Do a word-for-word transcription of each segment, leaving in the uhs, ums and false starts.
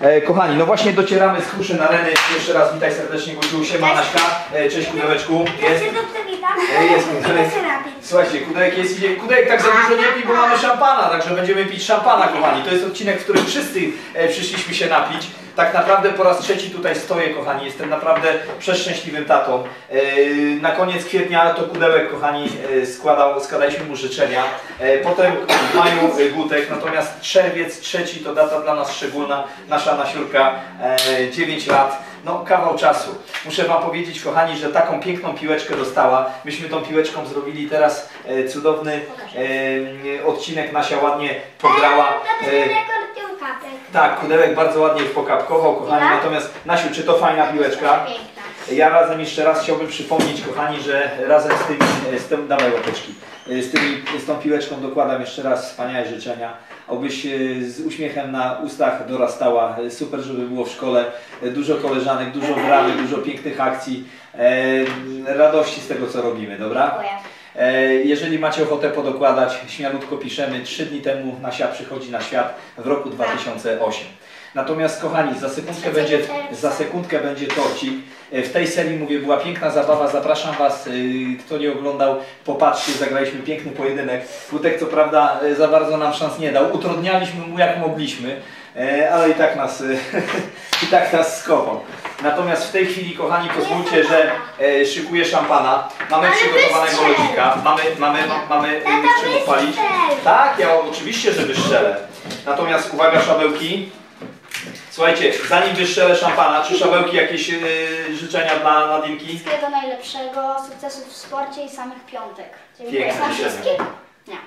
E, kochani, no właśnie docieramy z Kruszyn Areny. Jeszcze raz witaj serdecznie, Guciu. Siema, Naśka. E, cześć, Kudełeczku. Jest? E, jest Kudełek. Słuchajcie, Kudełek jest, idzie. Kudełek tak za dużo nie pij, bo mamy szampana, także będziemy pić szampana, kochani. To jest odcinek, w którym wszyscy e, przyszliśmy się napić. Tak naprawdę po raz trzeci tutaj stoję, kochani. Jestem naprawdę przeszczęśliwym tatą. E, na koniec kwietnia to Kudełek, kochani, e, składał, składaliśmy mu życzenia. E, potem w maju e, Gutek, natomiast czerwiec trzeci to data dla nas szczególna. Nasza Nasiurka, e, dziewięć lat. No, kawał czasu. Muszę wam powiedzieć, kochani, że taką piękną piłeczkę dostała. Myśmy tą piłeczką zrobili teraz e, cudowny e, odcinek. Nasia ładnie pograła. E, tak, Kudełek bardzo ładnie pokapkował, kochani. Natomiast, Nasiu, czy to fajna piłeczka? Ja razem jeszcze raz chciałbym przypomnieć, kochani, że razem z tymi, z tym, dawaj łapeczki, z, tymi, z tą piłeczką dokładam jeszcze raz wspaniałe życzenia. Obyś z uśmiechem na ustach dorastała. Super, żeby było w szkole. Dużo koleżanek, dużo bramek, dużo pięknych akcji. Radości z tego, co robimy, dobra? Jeżeli macie ochotę podokładać, śmialutko piszemy. Trzy dni temu Nasia przychodzi na świat w roku dwa tysiące ósmym. Natomiast, kochani, za sekundkę będzie, za sekundkę będzie torcik. W tej serii, mówię, była piękna zabawa. Zapraszam was, kto nie oglądał, popatrzcie, zagraliśmy piękny pojedynek. Gutek co prawda za bardzo nam szans nie dał. Utrudnialiśmy mu jak mogliśmy, ale i tak nas, i tak nas skopał. Natomiast w tej chwili, kochani, pozwólcie, że e, szykuję szampana. Mamy ale przygotowanego lodzika. Mamy, mamy, mamy z czym odpalić. Tak, ja oczywiście, że wystrzelę. Natomiast uwaga, szabełki. Słuchajcie, zanim wystrzelę szampana, czy szabełki jakieś e, życzenia dla Nadinki? Wszystkiego najlepszego, sukcesów w sporcie i samych piątek. Dziękuję. Piękne życzenia. Nie.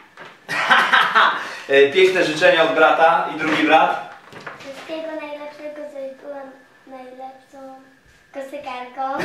e, piękne życzenia od brata i drugi brat. Wszystkiego najlepszego, żebyś była najlepszą koszykarką.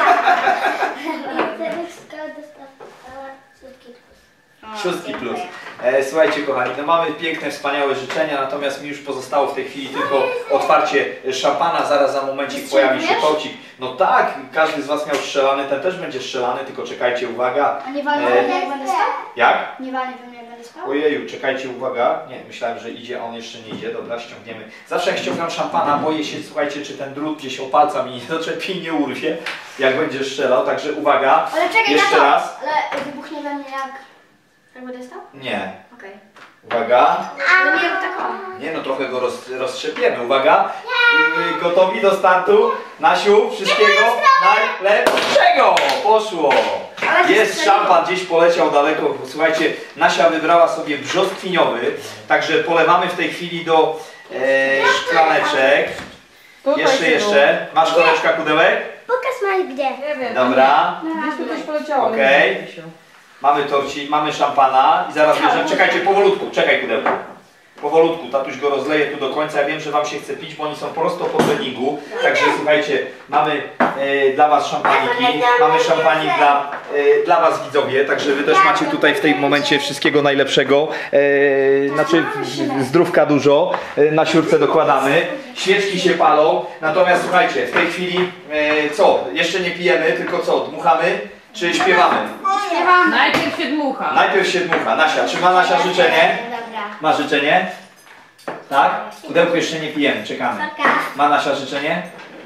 I żebyś szkołę dostała szóstki plus. Szóstki plus. E, słuchajcie, kochani, no mamy piękne, wspaniałe życzenia, natomiast mi już pozostało w tej chwili tylko otwarcie szampana. Zaraz za momencik pojawi się torcik. No tak, każdy z was miał strzelany, ten też będzie strzelany, tylko czekajcie, uwaga. A nie walnie we mnie jak będę spał? Jak? Nie walnie we mnie jak będę spał? Ojeju, czekajcie, uwaga. Nie, myślałem, że idzie, a on jeszcze nie idzie. Dobra, ściągniemy. Zawsze jak ściągam szampana, boję się, słuchajcie, czy ten drut gdzieś o palca mi nie doczepi i nie urwie, jak będzie strzelał, także uwaga. Ale czekaj, jeszcze na to. raz. Ale wybuchnie we mnie jak... Jak będę stał? Nie. Okej. Uwaga. Ale nie rób tak o. Nie no, trochę go roz, roztrzepiemy. Uwaga. Yy, gotowi do startu. Nasiu, wszystkiego najlepszego. Poszło. Jest szampan, gdzieś poleciał daleko. Słuchajcie, Nasia wybrała sobie brzoskwiniowy. Także polewamy w tej chwili do e, szklaneczek. Jeszcze, jeszcze. Masz koreczka, Kudełek? Pokaż Mali gdzie. Nie wiem. Dobra. Gdzieś tu coś poleciało. Okej. Mamy torcik, mamy szampana i zaraz bierzemy. Czekajcie, powolutku, czekaj, Kudełku. Powolutku, tatuś go rozleje tu do końca. Ja wiem, że wam się chce pić, bo oni są prosto po treningu. Także słuchajcie, mamy e, dla was szampaniki, mamy szampanik dla, e, dla was widzowie, także wy też macie tutaj w tym momencie wszystkiego najlepszego. E, znaczy zdrówka dużo, e, na siurce dokładamy. Świeczki się palą, natomiast słuchajcie, w tej chwili e, co? Jeszcze nie pijemy, tylko co? Dmuchamy czy śpiewamy? Śpiewamy. Najpierw się dmucha. Najpierw się dmucha. Nasia, czy ma Nasia życzenie? Dobra. Ma życzenie? Tak? Pudełku jeszcze nie pijemy, czekamy. Ma Nasia życzenie?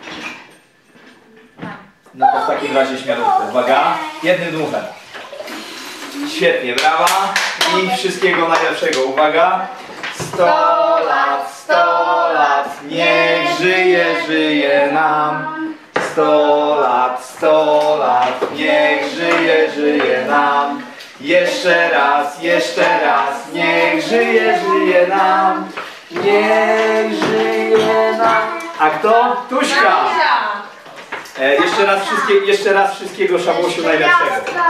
No to w takim razie śmialutko. Uwaga, jednym dmuchem. Świetnie, brawa. I wszystkiego najlepszego. Uwaga. Sto lat, sto lat, niech żyje, żyje nam. Sto lat, sto lat, niech żyje, żyje nam. Jeszcze raz, jeszcze raz, niech żyje, żyje nam. Niech żyje nam. A kto? Tuśka. E, jeszcze raz wszystkie, jeszcze raz wszystkiego, Szabłosiu, najlepszego.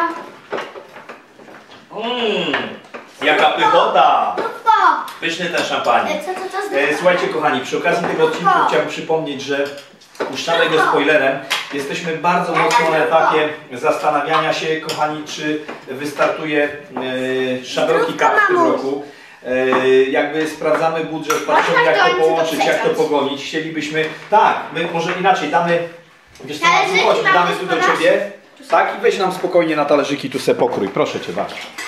Mmm, jaka pychota. Pyszny ten szampanik. E, słuchajcie, kochani, przy okazji tego odcinku chciałbym przypomnieć, że puszczamy go spoilerem. Jesteśmy bardzo mocno na etapie zastanawiania się, kochani, czy wystartuje e, szabelki Cup w tym roku. E, jakby sprawdzamy budżet, patrzymy jak to połączyć, jak to pogonić. Chcielibyśmy, tak, my może inaczej damy, wiesz co, Marku, chodź, damy tu do ciebie. Tak, i weź nam spokojnie na talerzyki, tu se pokrój, proszę cię bardzo.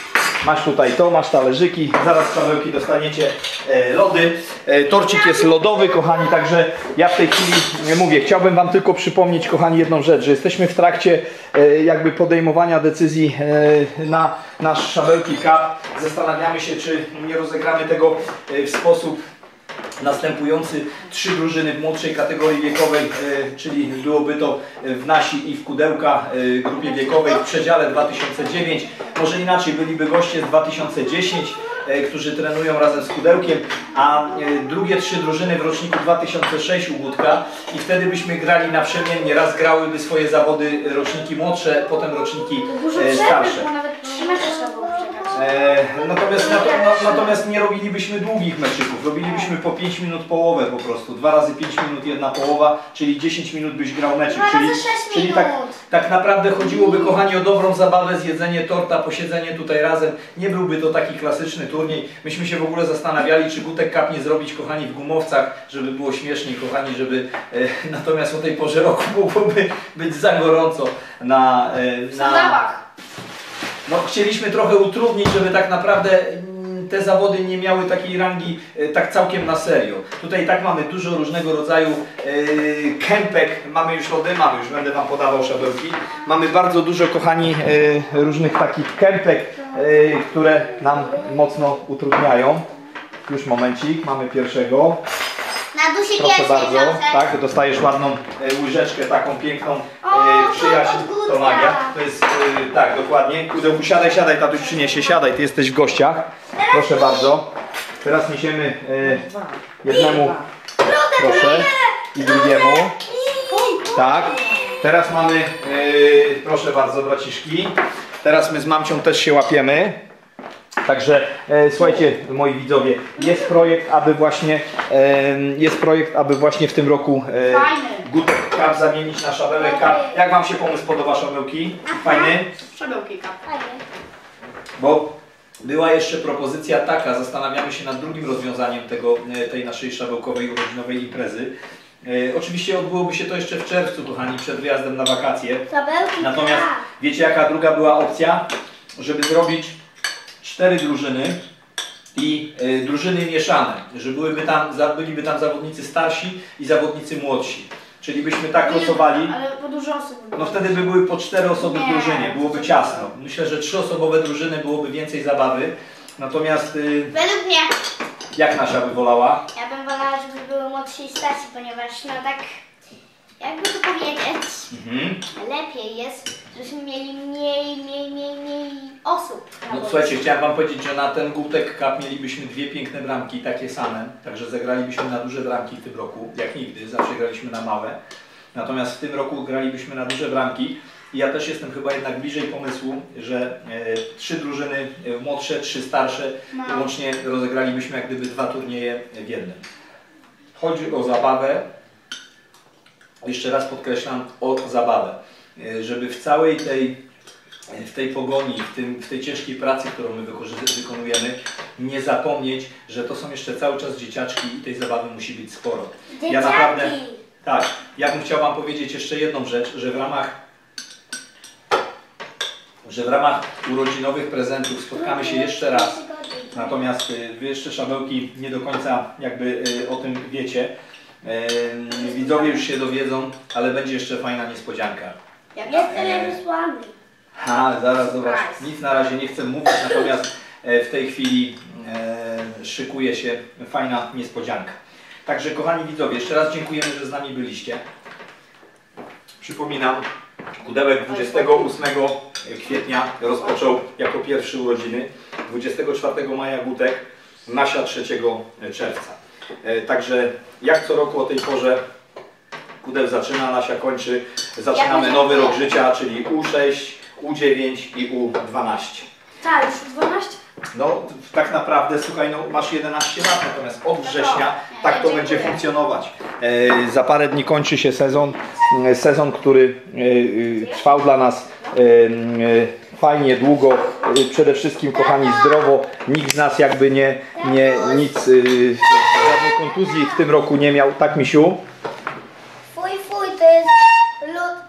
Masz tutaj to, masz talerzyki, zaraz szabełki dostaniecie, e, lody. E, torcik jest lodowy, kochani, także ja w tej chwili e, mówię, chciałbym wam tylko przypomnieć, kochani, jedną rzecz, że jesteśmy w trakcie e, jakby podejmowania decyzji e, na nasz Szabełki Cup. Zastanawiamy się, czy nie rozegramy tego e, w sposób następujący. Trzy drużyny w młodszej kategorii wiekowej, e, czyli byłoby to w nasi i w Kudełka e, grupie wiekowej w przedziale dwa tysiące dziewięć. Może inaczej, byliby goście z dwa tysiące dziesięć, e, którzy trenują razem z Kudełkiem, a e, drugie trzy drużyny w roczniku dwa tysiące sześć u Gutka i wtedy byśmy grali naprzemiennie. Raz grałyby swoje zawody roczniki młodsze, potem roczniki e, starsze. Nawet trzy mecze trzeba było przeczekać. E, natomiast, nato, no, natomiast nie robilibyśmy długich meczyków, robilibyśmy po pięć minut połowę po prostu, dwa razy pięć minut, jedna połowa, czyli dziesięć minut byś grał meczyk, Dwa czyli, razy sześć czyli minut. tak, tak naprawdę chodziłoby, kochani, o dobrą zabawę, zjedzenie torta, posiedzenie tutaj razem, nie byłby to taki klasyczny turniej. Myśmy się w ogóle zastanawiali, czy Gutek Cup nie zrobić, kochani, w gumowcach, żeby było śmieszniej, kochani, żeby e, natomiast o tej porze roku mogłoby być za gorąco na, e, W na sandałach. No, chcieliśmy trochę utrudnić, żeby tak naprawdę mm, te zawody nie miały takiej rangi e, tak całkiem na serio. Tutaj i tak mamy dużo różnego rodzaju e, kępek, mamy już lody, mamy już, będę wam podawał szabełki. Mamy bardzo dużo, kochani, e, różnych takich kępek, e, które nam mocno utrudniają. Już momencik, mamy pierwszego. Na dusi Proszę pierwszej bardzo, proszę. tak, dostajesz ładną e, łyżeczkę, taką piękną e, O, przyjaźń, to od to Gutka. magia. To jest, e, tak, dokładnie. Kudełku, siadaj, siadaj, tatuś przyniesie, siadaj, ty jesteś w gościach. Proszę bardzo. Teraz niesiemy e, jednemu, proszę, i drugiemu. Tak. Teraz mamy, e, proszę bardzo, braciszki. Teraz my z mamcią też się łapiemy. Także e, słuchajcie, moi widzowie, jest projekt, aby właśnie e, jest projekt, aby właśnie w tym roku e, Fajny. Gutek Cup zamienić na Szabełek Cup. Jak wam się pomysł podoba, szabełki? Fajny? Szabełki Cup. Fajnie. Bo była jeszcze propozycja taka, zastanawiamy się nad drugim rozwiązaniem tego, e, tej naszej szabełkowej urodzinowej imprezy. E, oczywiście odbyłoby się to jeszcze w czerwcu, kochani, przed wyjazdem na wakacje. Szabełki Natomiast Cup. wiecie, jaka druga była opcja? Żeby zrobić cztery drużyny i y, drużyny mieszane, że byłyby tam, za, byliby tam zawodnicy starsi i zawodnicy młodsi. Czyli byśmy tak losowali, Ale po dużo osób. no wtedy by były po cztery osoby w Nie. drużynie, byłoby ciasno. Myślę, że trzyosobowe drużyny byłoby więcej zabawy. Natomiast y, Według mnie, jak Nasia by wolała? ja bym wolała, żeby były młodsi i starsi, ponieważ no tak, jakby to powiedzieć, Mhm. lepiej jest, żebyśmy mieli mniej, mniej, mniej, mniej osób. na No boisku. słuchajcie, chciałem wam powiedzieć, że na ten Gutek Cup mielibyśmy dwie piękne bramki, takie same. Także zagralibyśmy na duże bramki w tym roku, jak nigdy, zawsze graliśmy na małe. Natomiast w tym roku gralibyśmy na duże bramki. I ja też jestem chyba jednak bliżej pomysłu, że e, trzy drużyny e, młodsze, trzy starsze, No. łącznie rozegralibyśmy jak gdyby dwa turnieje w jednym. Chodzi o zabawę, jeszcze raz podkreślam, o zabawę. E, żeby w całej tej w tej pogoni, w, tym, w tej ciężkiej pracy, którą my wykorzy- wykonujemy, nie zapomnieć, że to są jeszcze cały czas dzieciaczki i tej zabawy musi być sporo. Ja Dzieciaki. naprawdę, tak, ja bym chciał wam powiedzieć jeszcze jedną rzecz, że w ramach że w ramach urodzinowych prezentów spotkamy się jeszcze raz. Natomiast y, wy jeszcze, szabełki, nie do końca jakby y, o tym wiecie. Y, widzowie już się dowiedzą, ale będzie jeszcze fajna niespodzianka. Jestem niewysłany. Ha, zaraz zobacz, Nice. nic na razie nie chcę mówić, natomiast e, w tej chwili e, szykuje się fajna niespodzianka. Także kochani widzowie, jeszcze raz dziękujemy, że z nami byliście. Przypominam, Kudełek dwudziestego ósmego kwietnia rozpoczął jako pierwszy urodziny, dwudziestego czwartego maja Gutek, Nasia trzeciego czerwca. E, także jak co roku o tej porze Kudeł zaczyna, Nasia kończy, zaczynamy nowy rok życia, czyli U sześć, U dziewięć i U dwanaście. Tak, już dwanaście? No tak naprawdę, słuchaj, no, masz jedenaście lat, natomiast od września tak to będzie funkcjonować. E, za parę dni kończy się sezon, e, sezon, który e, e, trwał dla nas e, e, fajnie, długo, e, przede wszystkim, kochani, zdrowo. Nikt z nas jakby nie, nie nic, e, żadnej kontuzji w tym roku nie miał, tak, misiu? Fuj, fuj, to jest lód z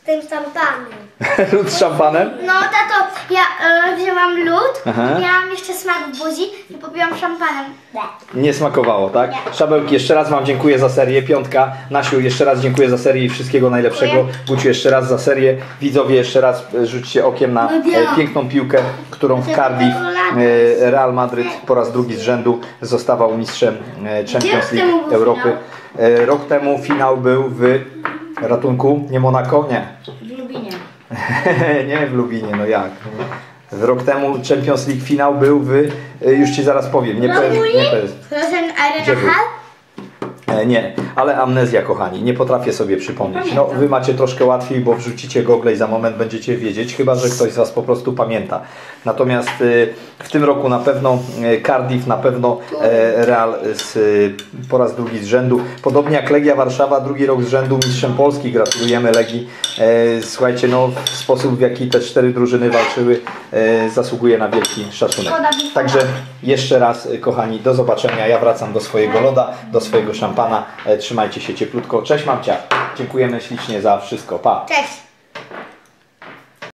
tym szampanem. Lód z szampanem? No tato, ja e, wzięłam lód, Aha. miałam jeszcze smak w buzi i popiłam szampanem. Nie smakowało, tak? Nie. Szabełki, jeszcze raz wam dziękuję za serię. Piątka. Nasiu, jeszcze raz dziękuję za serię i wszystkiego najlepszego. Dziękuję. Guciu, jeszcze raz za serię. Widzowie, jeszcze raz e, rzućcie okiem na e, piękną piłkę, którą w Cardiff e, Real Madryt po raz drugi z rzędu zostawał mistrzem e, Champions Rok temu League był Europy. E, rok temu finał był w ratunku, nie Monako, nie. W Lubinie. Nie w Lubinie, no jak? Rok temu Champions League finał był w, e, już ci zaraz powiem, nie powiem, nie powiem. Frozen Gdzie Arena był? Hall? E, Nie, ale amnezja, kochani, nie potrafię sobie przypomnieć. No, wy macie troszkę łatwiej, bo wrzucicie Google i za moment będziecie wiedzieć, chyba że ktoś z was po prostu pamięta. Natomiast e, w tym roku na pewno e, Cardiff, na pewno e, Real z, e, po raz drugi z rzędu. Podobnie jak Legia Warszawa, drugi rok z rzędu mistrzem Polski. Gratulujemy Legii. E, słuchajcie, no sposób w jaki te cztery drużyny walczyły e, zasługuje na wielki szacunek. Także jeszcze raz, e, kochani, do zobaczenia. Ja wracam do swojego loda, do swojego szampana. E, Trzymajcie się cieplutko. Cześć mamcia. Dziękujemy ślicznie za wszystko. Pa. Cześć.